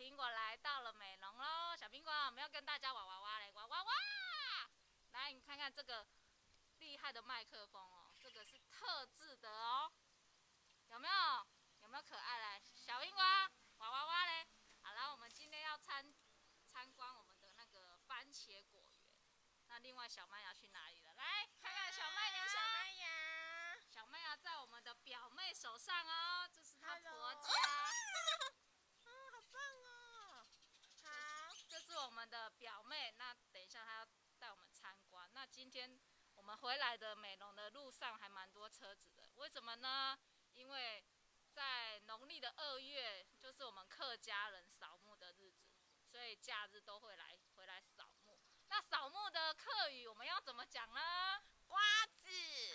苹果来到了美浓喽。小苹果，我们要跟大家哇哇哇嘞，哇哇哇！来，你看看这个厉害的麦克风哦，这个是特制的哦，有没有？有没有可爱嘞？小苹果，哇哇哇嘞！好了，我们今天要参观我们的那个番茄果园。那另外小麦芽去哪里了？来看看小麦芽。 小麦芽， 小麦芽在我们的表妹手上哦，这是她婆家。 好棒哦！好， 这是我们的表妹。那等一下她要带我们参观。那今天我们回来的美浓的路上还蛮多车子的，为什么呢？因为在农历的2月，就是我们客家人扫墓的日子，所以假日都会回来扫墓。那扫墓的客语我们要怎么讲呢？ 瓜子，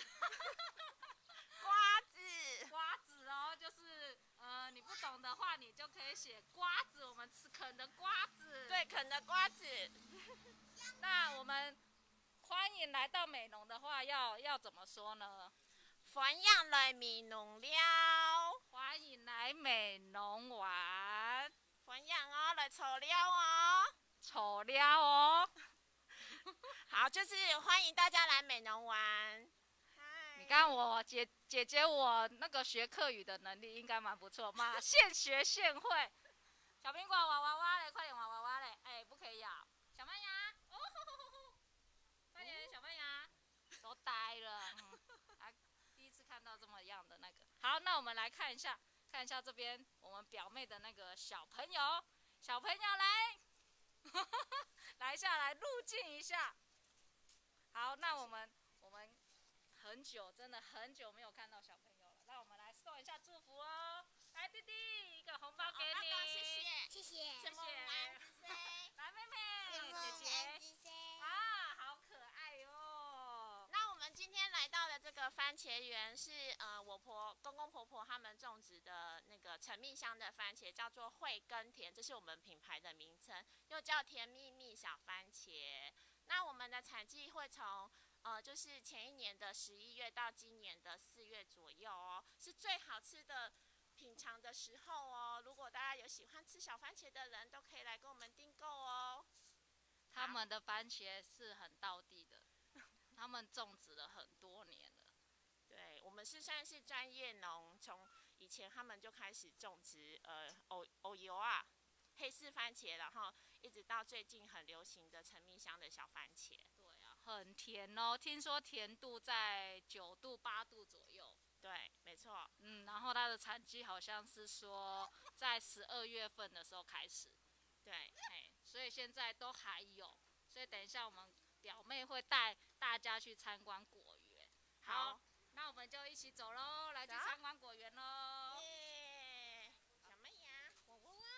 瓜子， 瓜子哦，就是你不懂的话，你就可以写瓜子，我们吃啃的瓜子。 对，啃的瓜子。 那我们欢迎来到美浓的话，要怎么说呢？ 欢迎来美浓了， 欢迎来美浓玩， 欢迎哦，来炒料哦， 丑了哦。 好，就是欢迎大家来美浓玩。 你看我姐姐，我那个学客语的能力应该蛮不错嘛，现学现会。小苹果哇哇哇嘞，快点哇哇哇嘞！哎，不可以咬。小麦芽，哦，快点，小麦芽，都呆了。第一次看到这么样的那个。好，那我们来看一下这边我们表妹的那个小朋友，来，来下来入镜一下。好，那我们真的很久没有看到小朋友了，那我们来送一下祝福哦。来，弟弟，一个红包给你， 谢谢， 谢谢， 什么安之声？ 来，妹妹，姐姐，啊，好可爱哟。 那我们今天来到的这个番茄园是我公公婆婆他们种植的那个陈蜜香的番茄，叫做惠根甜，这是我们品牌的名称，又叫甜蜜蜜小番茄。那我们的产季会从就是前一年的11月到今年的4月左右哦，是最好吃的品尝的时候哦。如果大家有喜欢吃小番茄的人，都可以来跟我们订购哦。 他们的番茄是很道地的，他们种植了很多年了。 对，我们算是专业农，从以前他们就开始种植藕油啊、黑柿番茄，然后一直到最近很流行的陈蜜香的小番茄。 对啊，很甜哦，听说甜度在9度、8度左右。 对，没错。 然后它的产季好像是说在12月份的时候开始。 对， 所以现在都还有。所以等一下我们表妹会带大家去参观果园。好，那我们就一起走喽，来去参观果园喽。 耶！小麦芽，哇哇哇！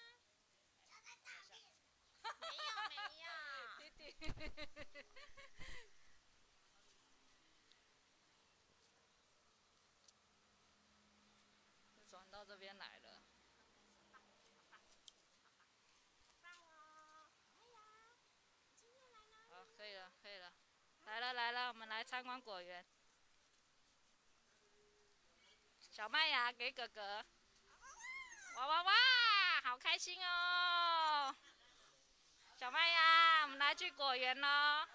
没有。 弟弟。转到这边来了。好，可以了，来了，我们来参观果园。小麦芽给哥哥，哇哇哇，好开心哦！小麦芽，我们来去果园喽！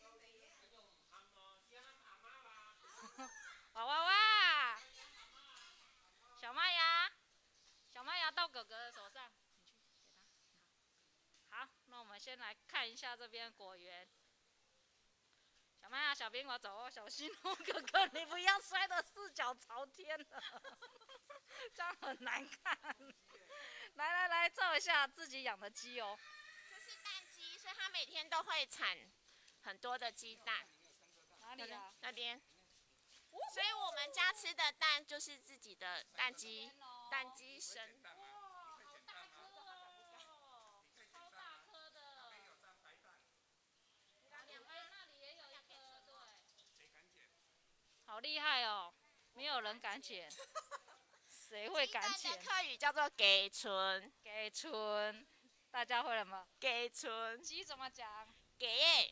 哇哇哇！小麦芽到哥哥的手上，你去给他。好，那我们先来看一下这边果园。小麦芽、小苹果走哦，小心哦，哥哥，你不要摔得4脚朝天了，这样很难看。来，照一下自己养的鸡哦。 这是蛋鸡，所以它每天都会产很多的鸡蛋。 哪里啊？ 那边。所以我们家吃的蛋就是自己的蛋鸡生。 哇，好大颗哦，超大颗的。那里也有一颗，对。好厉害哦，没有人敢捡，谁会敢捡？ 鸡蛋的客语叫做给村， 给村，大家会了吗？ 给村。 鸡怎么讲？ 给，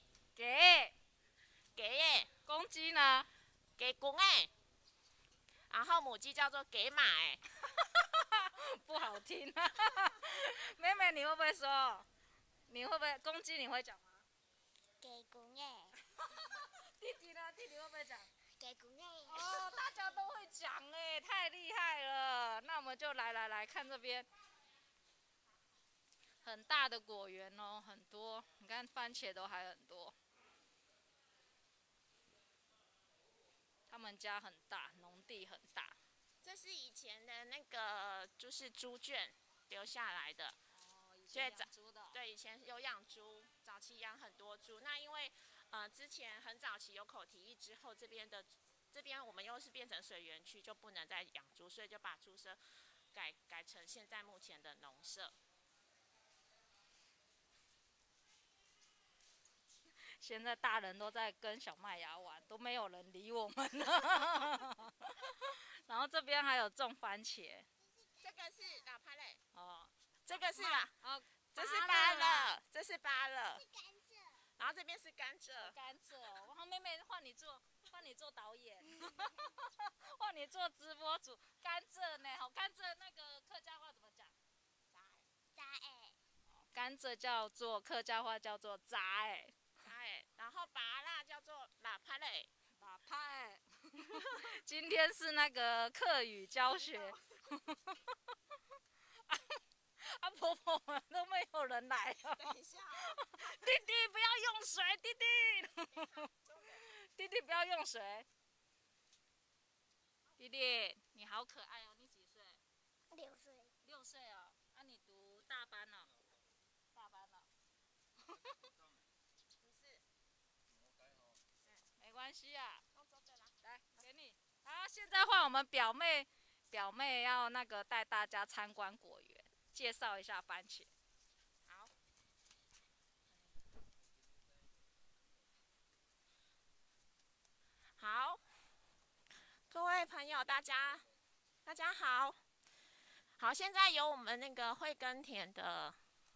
公鸡呢？ 给公然后母鸡叫做给马不好听。妹妹，你会不会说？你会不会公鸡？你会讲吗？ 给公耶， 弟弟呢？弟弟会不会讲？ 给公耶。 哦，大家都会讲哎，太厉害了！那我们就来看这边，很大的果园哦，很多。你看番茄都还很多。他们家很大，农地很大。 这是以前的那个就是猪圈留下来的。 哦，以前养猪的哦。 对，以前有养猪，早期养很多猪。那因为之前很早期有口蹄疫之后，这边我们又是变成水园区，就不能再养猪，所以就把猪舍改成现在目前的农舍。 现在大人都在跟小麦芽玩，都没有人理我们了。然后这边还有种番茄。 这个是哪拍嘞？ 哦， 这个是啦。 哦， 这是芭乐，这是芭乐。 是甘蔗。 然后这边是甘蔗。 甘蔗。然后妹妹换你做导演，换你做直播主。甘蔗呢？好，甘蔗那个客家话怎么讲？ 渣哎。 甘蔗叫做客家话叫做渣哎。 然后芭乐叫做喇拍嘞。 喇叭哎。今天是那个客语教学。婆婆们都没有人来了。 等一下哦。 弟弟不要用水，弟弟。弟弟不要用水。弟弟，你好可爱哦！你几岁 6岁。 6岁哦。那你读大班哦？大班哦。 不是。 没关系啊。 动作对啦。 来，给你。好，现在换我们表妹要那个带大家参观果园，介绍一下番茄。 好。好，各位朋友，大家好。好，现在由我们那个会耕田的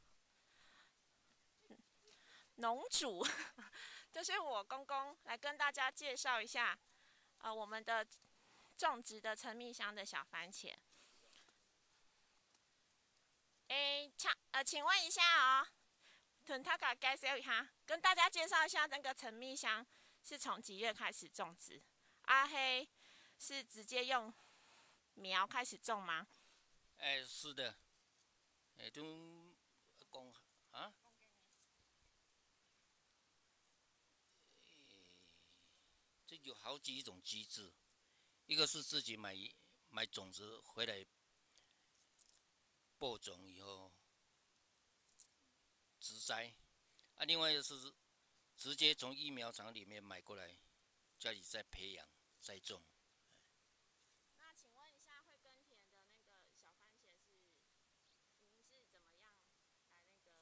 农主，就是我公公，来跟大家介绍一下，我们的种植的陈蜜香的小番茄。请问一下哦，屯他给介绍一下，跟大家介绍一下那个陈蜜香是从几月开始种植？黑是直接用苗开始种吗？ 是的，都讲啊，这有好几种机制，一个是自己买种子回来播种以后植栽，另外一个是直接从疫苗厂里面买过来，家里再培养再种。 那请问一下，会耕田的那个小番茄您是怎么样来那个？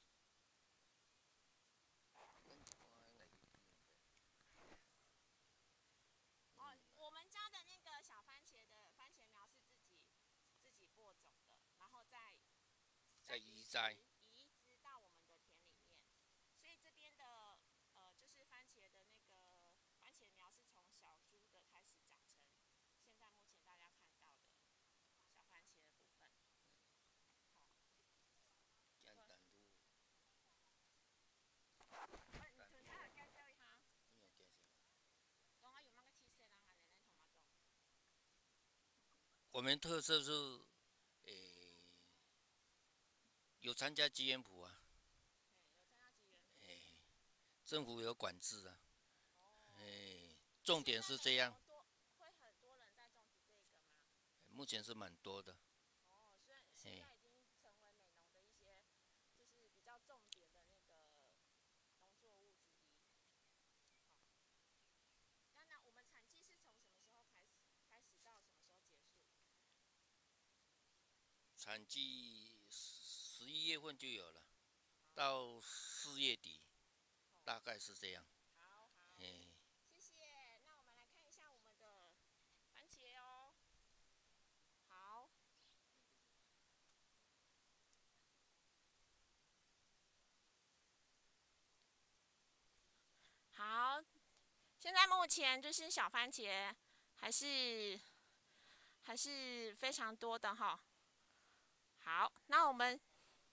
哦，我们家的那个小番茄的番茄苗是自己播种的，然后再移栽。 移植到我们的田里面，所以这边的就是番茄的那个番茄苗是从小株的开始长成现在目前大家看到的小番茄的部分。 简单路。我们特色是，有参加基园圃啊，政府有管制啊，重点是这样。 会很多人在种植这个吗？ 目前是蛮多的。 哦，所以现在已经成为美农的一些，就是比较重点的那个农作物之一。那我们产季是从什么时候开始到什么时候结束？ 产季11月份就有了，到4月底，大概是这样。 好，谢谢。那我们来看一下我们的番茄哦。好。好，现在目前就是小番茄还是非常多的哈。 好，那我们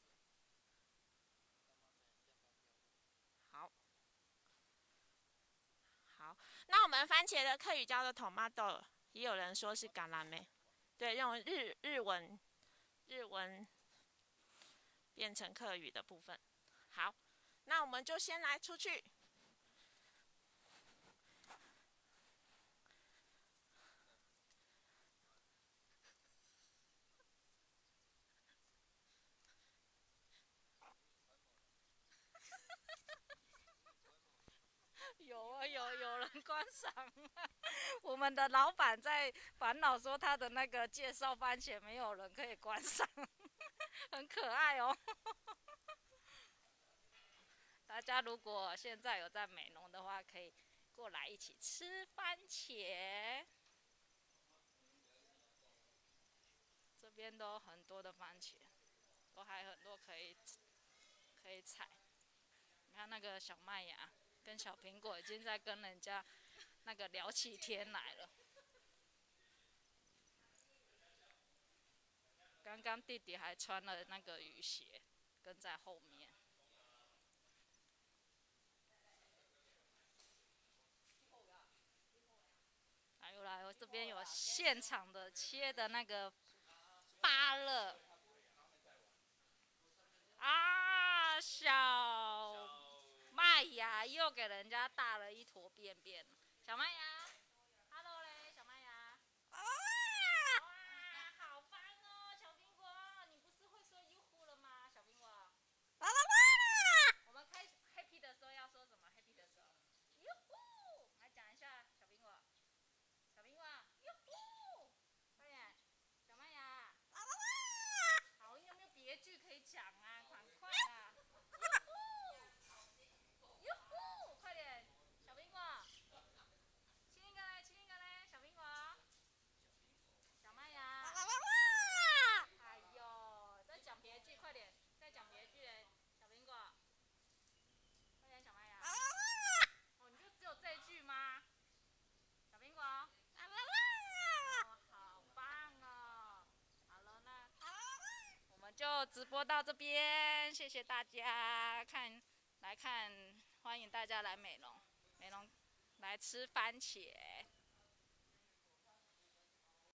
那我们番茄的客语叫做 tomato， 也有人说是橄榄梅，对，用日文变成客语的部分。好，那我们就先来出去。 有人观赏，我们的老板在烦恼说他的那个介绍番茄没有人可以观赏，很可爱哦。大家如果现在有在美浓的话，可以过来一起吃番茄。这边都很多的番茄，都还很多可以采。你看那个小麦芽跟小苹果已经在跟人家那个聊起天来了。刚刚弟弟还穿了那个雨鞋，跟在后面。来，我这边有现场的切的那个芭乐啊，小麦芽又给人家大了一坨便便。小麦芽 ，Hello 嘞，小麦芽。哇，好棒哦，小苹果，你不是会说哟呼了吗？小苹果。我们开 happy 的时候要说什么 ？happy 的时候，哟呼，来讲一下，小苹果。小苹果，哟呼，快点，小麦芽。好，你有没有别句可以讲啊？赶快啊！哟呼，快点，小苹果。亲一个嘞，亲一个嘞，小苹果。小麦芽。哎呦，再讲别句，快点，再讲别句嘞，小苹果。快点，小麦芽。哦，你就只有这句吗？小苹果。好棒哦！好了，那我们就直播到这边，谢谢大家来看，欢迎大家来美浓来吃番茄。